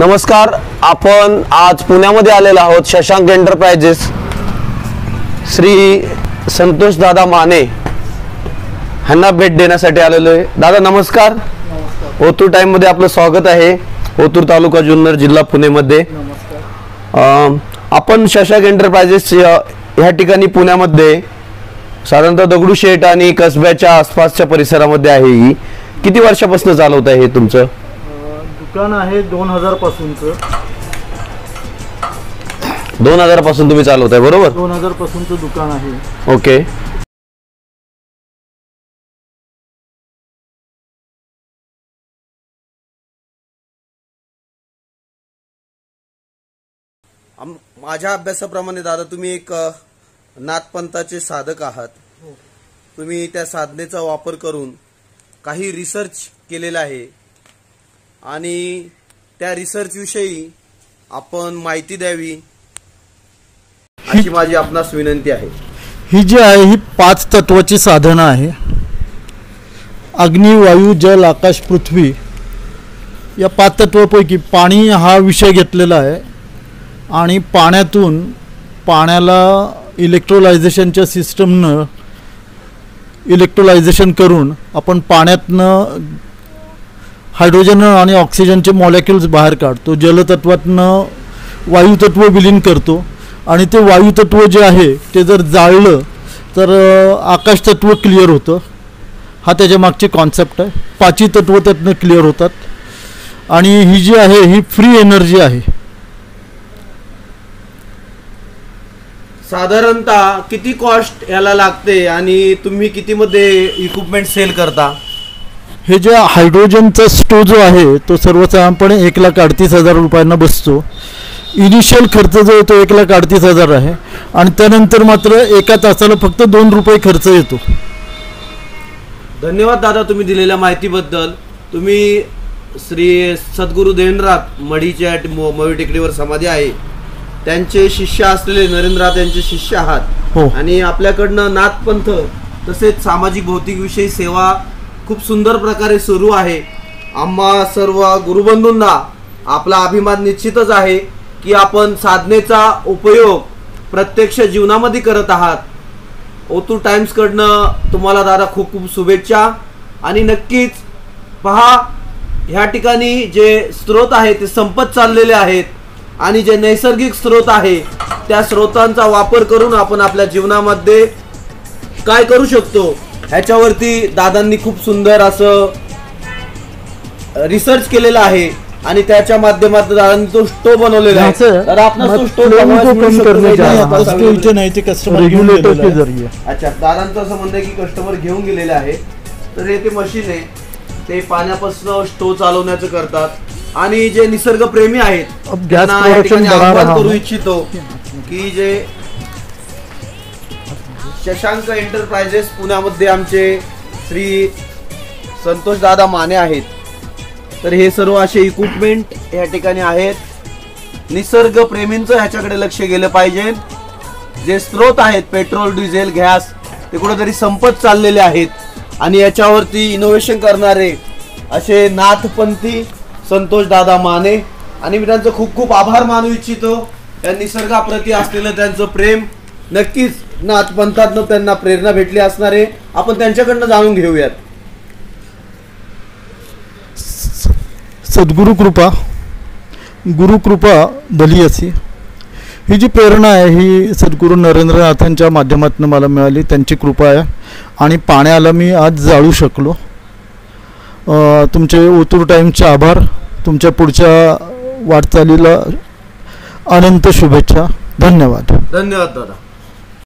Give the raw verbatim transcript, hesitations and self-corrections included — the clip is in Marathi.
नमस्कार, आपण आज पुण्यामध्ये आलेलो आहोत. शशांक एंटरप्राइजेस श्री संतोष दादा माने यांना भेट देण्यासाठी आलेलो आहे. दादा नमस्कार. ओतूर टाइम मध्ये आपलं स्वागत आहे. ओतूर तालुका जुन्नर जिल्हा पुणे मध्ये. आपण शशांक एंटरप्राइजेस ह्या ठिकाणी पुण्यामध्ये साधारणतः दगडूशेठ आणि कसब्याच्या आसपासच्या परिसरामध्ये आहे. किती वर्षापासून चालवत आहे हे तुमचं दुकान? आहे दोन हजार पासूनचं. दोन हजार पासून तुम्ही चालवताय, बरोबर? दोन हजार पासूनचं दुकान आहे. ओके. माझ्या अभ्यासाप्रमाणे दादा तुम्ही एक नाथपंथाचे साधक आहात. तुम्ही त्या साधनेचा वापर करून काही रिसर्च केलेला आहे आणि त्या रिसर्च विषयी आपण माहिती द्यावी अशी माझी आपणास विनंती आहे. ही जी आहे ही पाच तत्वाची साधना आहे. अग्नी, वायू, जल, आकाश, पृथ्वी या पाच तत्वापैकी पाणी हा विषय घेतलेला आहे आणि पाण्यातून पाण्याला इलेक्ट्रोलायझेशनच्या सिस्टमनं इलेक्ट्रोलायझेशन करून आपण पाण्यातनं हायड्रोजन आणि ऑक्सिजनचे मॉलिक्युल्स बाहेर काढतो. जलतत्वातनं वायुतत्व विलीन करतो आणि ते वायुतत्व जे आहे ते जर जाळलं तर आकाशतत्व क्लिअर होतं. हा त्याच्या मागची कॉन्सेप्ट आहे. पाचही तत्व त्यातनं क्लिअर होतात आणि ही जी आहे ही फ्री एनर्जी आहे. साधारणतः किती कॉस्ट याला लागते आणि तुम्ही किती मध्ये इक्विपमेंट सेल करता? हे जे हायड्रोजनचा स्टोव जो आहे तो सर्वसाधारणपणे एक लाख अडतीस हजार रुपयांना बसतो. इनिशियल खर्च जो आहे तो एक लाख अडतीस हजार आहे आणि त्यानंतर मात्र एका तासाला फक्त दोन रुपये खर्च येतो. धन्यवाद दादा तुम्ही दिलेल्या माहितीबद्दल. तुम्ही श्री सद्गुरू देवेंद्रनाथ मढीच्या मवी टेकडीवर समाधी आहे त्यांचे शिष्य असलेले नरेंद्रनाथ यांचे शिष्य आहात. हो. आणि आपल्याकडनं नाथपंथ तसेच सामाजिक भौतिक विषयी सेवा खूप सुंदर प्रकारे सुरू आहे. आम्हा सर्व गुरुबंधूंना आपला अभिमान निश्चितच आहे की आपण साधनेचा उपयोग प्रत्यक्ष जीवनामध्ये करत आहात. ओतूर टाइम्स कडनं तुम्हाला दादा खूप खूप शुभेच्छा. आणि नक्कीच पहा, ह्या ठिकाणी जे स्रोत आहे ते संपत चाललेले आहेत आणि जे नैसर्गिक स्रोत आहे त्या स्रोतांचा वापर करून आपण आपल्या जीवनामध्ये काय करू शकतो ह्याच्यावरती दादांनी खूप सुंदर असं रिसर्च केलेलं आहे आणि त्याच्या माध्यमातून दादांनी तो स्टोव बनवलेला आहे. तर आपण तो स्टोव अच्छा दादांचं असं म्हणणं आहे की कस्टमर घेऊन गेलेले आहे. तर हे ते मशीन आहे ते पाण्यापासून स्टोव चालवण्याचं करतात आणि जे निसर्ग प्रेमी आहेत त्यांना या ठिकाणी आवाहन करू इच्छितो की जे शशांक एंटरप्राइजेस पुण्यामध्ये आमचे श्री संतोष दादा माने आहेत. तर हे सर्व असे इक्विपमेंट या ठिकाणी आहेत. निसर्ग प्रेमींचं ह्याच्याकडे लक्ष गेलं पाहिजे. जे स्रोत आहेत पेट्रोल, डिझेल, गॅस ते कुठेतरी संपत चाललेले आहेत आणि याच्यावरती इनोव्हेशन करणारे असे नाथपंथी संतोष दादा माने आणि मी त्यांचं खूप खूप आभार मानू इच्छितो. या निसर्गाप्रती असलेलं त्यांचं प्रेम नक्कीच नाथपंथातनं त्यांना प्रेरणा भेटली असणार आहे. आपण त्यांच्याकडनं जाणून घेऊयात. सद्गुरु कृपा, गुरु कृपा भली असी. ही जी प्रेरणा आहे ही सद्गुरू नरेंद्रनाथांच्या माध्यमातून मला मिळाली. त्यांची कृपा आहे आणि पाण्याला मी आज जाळू शकलो. तुमचे ओतूर टाइमचे आभार. तुमच्या पुढच्या वाटचालीला अनंत शुभेच्छा. धन्यवाद. धन्यवाद दादा.